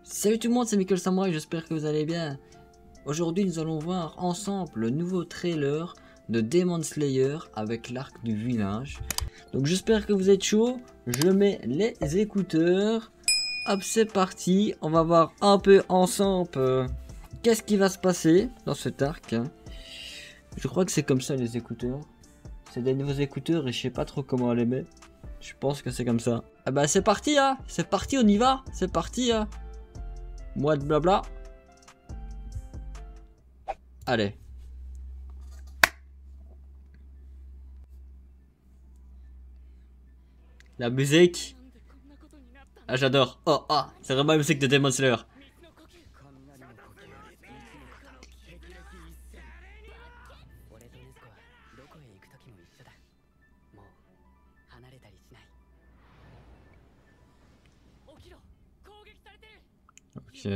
Salut tout le monde, c'est Michael Samurai, j'espère que vous allez bien. Aujourd'hui nous allons voir ensemble le nouveau trailer de Demon Slayer avec l'arc du village. Donc j'espère que vous êtes chaud, je mets les écouteurs. Hop, c'est parti, on va voir un peu ensemble qu'est-ce qui va se passer dans cet arc. Je crois que c'est comme ça les écouteurs. C'est des nouveaux écouteurs et je sais pas trop comment on les met. Je pense que c'est comme ça. Ah bah c'est parti hein, c'est parti, on y va, c'est parti hein. Moi de blabla. Allez. La musique. Ah j'adore. Oh ah, c'est vraiment la musique de Demon Slayer. Ok.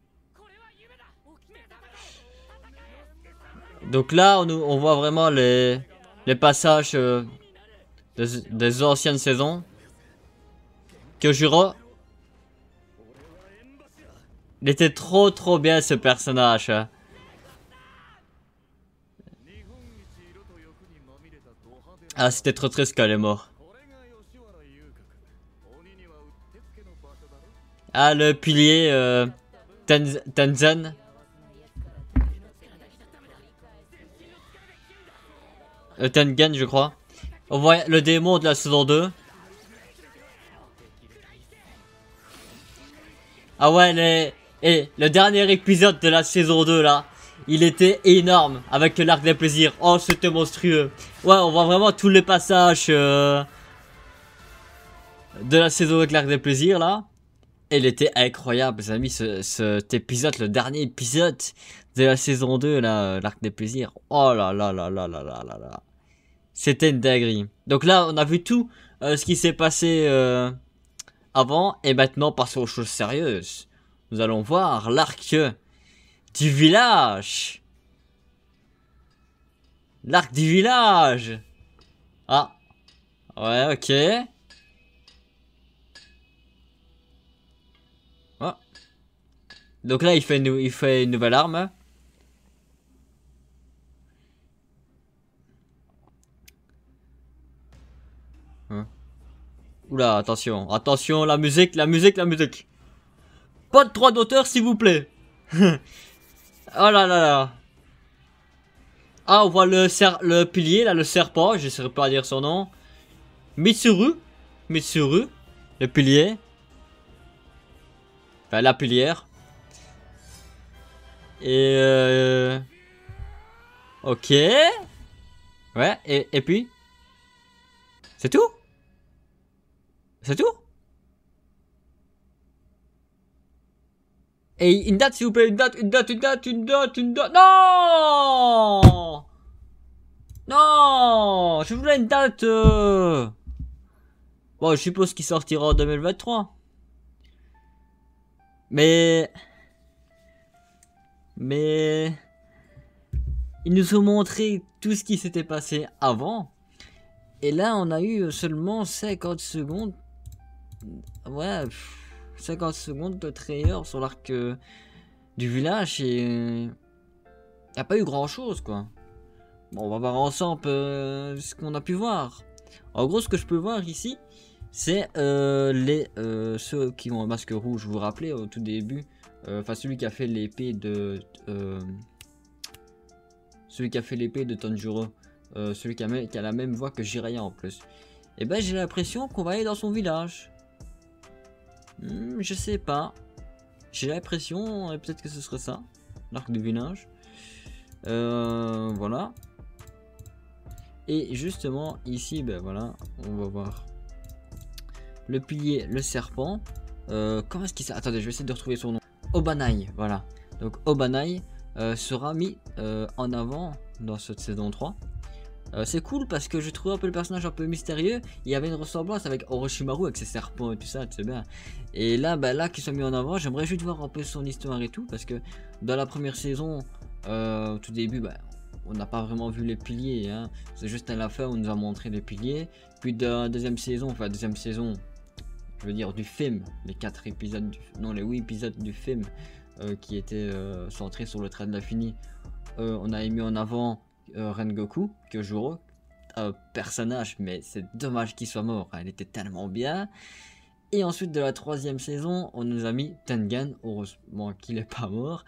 Donc là on voit vraiment les passages des anciennes saisons. Kyojuro, il était trop bien ce personnage. Ah c'était trop triste quand elle est morte. Ah le pilier Tenzen. Tengen je crois. On voit le démon de la saison 2. Ah ouais, le dernier épisode de la saison 2 là, il était énorme avec l'arc des plaisirs. Oh c'était monstrueux. Ouais, on voit vraiment tous les passages de la saison avec l'arc des plaisirs là. Et il était incroyable les amis, cet épisode, le dernier épisode de la saison 2 là, l'arc des plaisirs. Oh là là là là là là là là. C'était une dinguerie. Donc là on a vu tout ce qui s'est passé avant, et maintenant passons aux choses sérieuses. Nous allons voir l'arc du village. L'arc du village. Ah. Ouais, ok. Oh. Donc là, il fait une nouvelle arme. Hein. Oula, attention, attention, la musique. Pas de droit d'auteur, s'il vous plaît. Oh là là là. Ah, on voit le pilier, là, le serpent, je ne saurais pas dire son nom. Mitsuru, le pilier. Enfin, la pilière. Et ok. Ouais, et puis c'est tout? C'est tout? Et une date s'il vous plaît, une date. Non! Non! Je voulais une date. Bon, je suppose qu'il sortira en 2023. Mais ils nous ont montré tout ce qui s'était passé avant. Et là, on a eu seulement 50 secondes. Ouais, 50 secondes de trailer sur l'arc du village. Et il n'y a pas eu grand chose, quoi. Bon, on va voir ensemble ce qu'on a pu voir. En gros, ce que je peux voir ici, c'est ceux qui ont un masque rouge. Vous vous rappelez au tout début, enfin celui qui a fait l'épée de Tanjiro, celui qui a la même voix que Jiraiya en plus. Et ben j'ai l'impression qu'on va aller dans son village. Je sais pas. J'ai l'impression, peut-être que ce serait ça, l'arc du village. Voilà. Et justement ici, ben voilà, on va voir le pilier, le serpent. Comment est-ce qu'il s'appelle? Attendez, je vais essayer de retrouver son nom. Obanai, voilà. Donc Obanai sera mis en avant dans cette saison 3. C'est cool parce que je trouve un peu le personnage un peu mystérieux. Il y avait une ressemblance avec Orochimaru avec ses serpents et tout ça, tu sais bien. Et là, bah là qu'ils sont mis en avant, j'aimerais juste voir un peu son histoire et tout. Parce que dans la première saison, au tout début, bah, on n'a pas vraiment vu les piliers. Hein. C'est juste à la fin où on nous a montré les piliers. Puis dans la deuxième saison, je veux dire du film, les 4 épisodes, non les 8 épisodes du film qui étaient centrés sur le train de l'infini, on a mis en avant Rengoku Kyojuro, personnage, mais c'est dommage qu'il soit mort, hein, il était tellement bien. Et ensuite de la 3e saison, on nous a mis Tengen, heureusement qu'il est pas mort.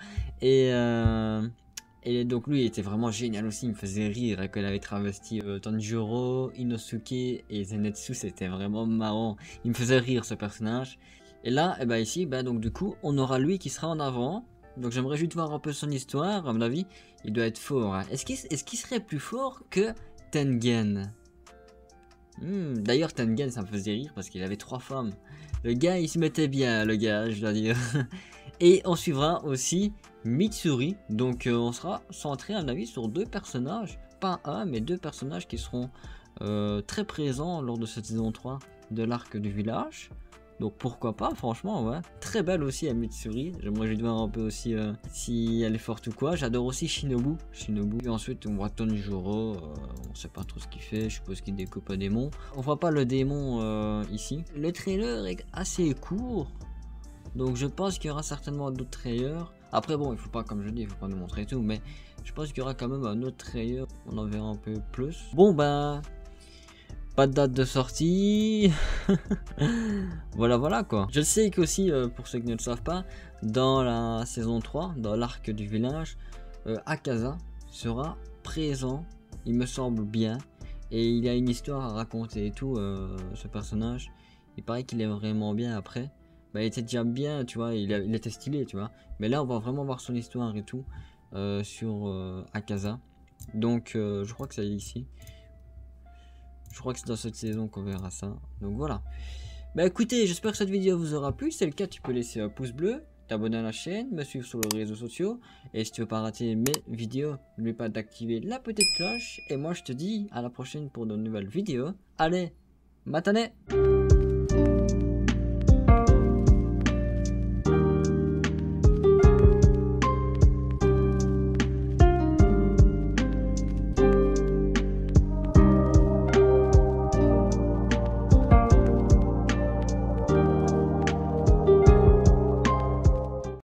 Et donc lui il était vraiment génial aussi, il me faisait rire quand il avait travesti Tanjiro, Inosuke et Zenitsu, c'était vraiment marrant. Il me faisait rire ce personnage. Et là, et ben ici, donc du coup, on aura lui qui sera en avant. Donc j'aimerais juste voir un peu son histoire, à mon avis, il doit être fort. Hein. Est-ce qu'il serait plus fort que Tengen? D'ailleurs Tengen ça me faisait rire parce qu'il avait 3 femmes. Le gars il se mettait bien, le gars, je dois dire. Et on suivra aussi Mitsuri. Donc on sera centré à mon avis sur 2 personnages. Pas un mais 2 personnages qui seront très présents lors de cette saison 3 de l'arc du village. Donc pourquoi pas, franchement, ouais. Très belle aussi à Mitsuri. J'aimerais juste voir un peu aussi si elle est forte ou quoi. J'adore aussi Shinobu. Et ensuite, on voit Tanjiro. On sait pas trop ce qu'il fait. Je suppose qu'il découpe un démon. On voit pas le démon ici. Le trailer est assez court. Donc je pense qu'il y aura certainement d'autres trailers. Après, bon, il faut pas, comme je dis, il faut pas nous montrer tout. Mais je pense qu'il y aura quand même un autre trailer. On en verra un peu plus. Bon, ben... pas de date de sortie. voilà quoi. Je sais qu'aussi, pour ceux qui ne le savent pas, dans la saison 3, dans l'arc du village, Akaza sera présent, il me semble bien. Et il a une histoire à raconter et tout, ce personnage. Il paraît qu'il est vraiment bien après. Il était déjà bien, tu vois, il était stylé, tu vois. Mais là, on va vraiment voir son histoire et tout sur Akaza. Donc, je crois que ça y est ici. Je crois que c'est dans cette saison qu'on verra ça. Donc voilà. Bah écoutez, j'espère que cette vidéo vous aura plu. Si c'est le cas, tu peux laisser un pouce bleu, t'abonner à la chaîne, me suivre sur les réseaux sociaux. Et si tu veux pas rater mes vidéos, n'oublie pas d'activer la petite cloche. Et moi je te dis à la prochaine pour de nouvelles vidéos. Allez, matane!